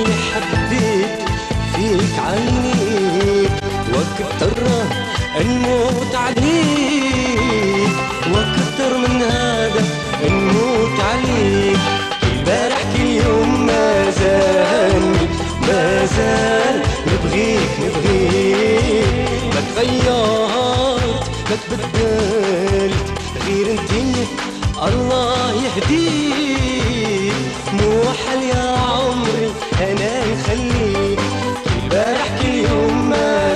اللي حبيت فيك عينيك، واكتر نموت عليك، واكتر من هذا نموت عليك. البارح كل يوم ما زال نبغيك ما تغيرت ما تبدلت، غير انتي الله يهديك. مو حل يا عمري انا نخليك، البارح كل يوم ما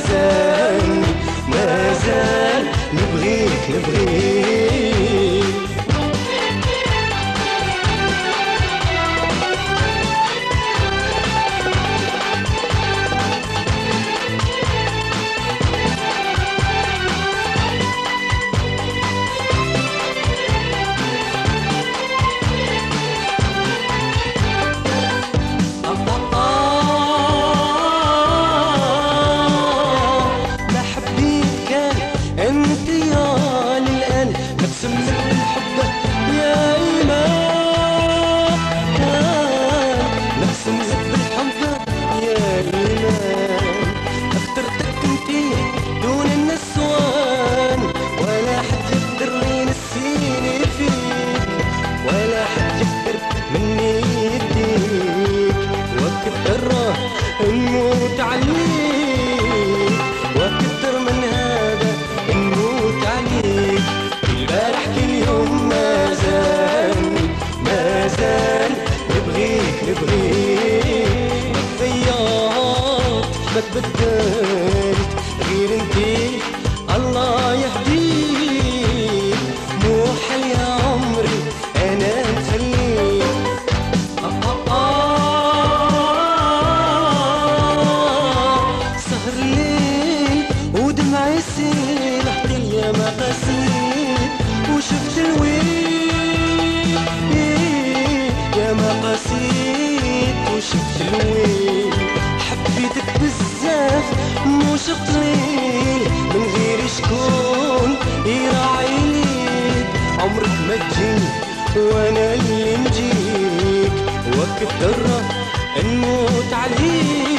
زال نبغيك. انت يا للقلب نقسم لك الحب يا ايمان، نقسم لك بالحب يا ايمان. اخترتك انتي دون النسوان، ولا حد يقدر ينسيني فيك، ولا حد يقدر مني يديك. واكتر نموت عليك، واكتر من هذا نموت عليك. البارح كل يوم ما زال نبغيك. ما تغيرت ما تبدلت، غير انتي الله يهديك. مو حل يا عمري انا نخليك. سهر الليل ودمعي يسيل، يا ما قسيت وشفت الويل، يا ما قسيت وشفت الويل. حبيتك بزاف مش قليل، من غير شكون يراعي ليك. عمرك ما تجيني وانا اللي نجيك، واكتر نموت عليك.